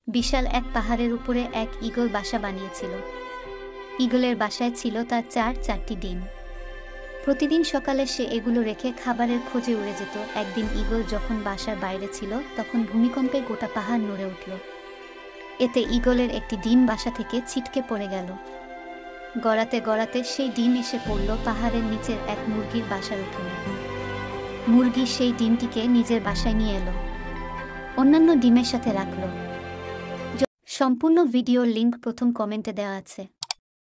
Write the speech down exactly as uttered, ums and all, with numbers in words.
বিশাল এক পাহাড়ের উপরে এক ঈগল বাসা বানিয়েছিল। ঈগলের বাসায় ছিল তার চার চারটি ডিম। প্রতিদিন সকালে সে এগুলো রেখে খাবারের খোঁজে উড়ে যেত। একদিন ঈগল যখন বাসার বাইরে ছিল তখন ভূমিকম্পে গোটা পাহাড় নড়ে উঠল। এতে ঈগলের একটি ডিম বাসা থেকে ছিটকে পড়ে গেল। গড়াতে গড়াতে সেই ডিম এসে পড়ল পাহাড়ের নিচের এক মুরগির বাসার উঠোনে। মুরগি সেই ডিমটিকে নিজের বাসায় নিয়ে এলো, অন্যান্য ডিমের সাথে রাখল। সম্পূর্ণ ভিডিওর লিংক প্রথম কমেন্টে দেওয়া আছে।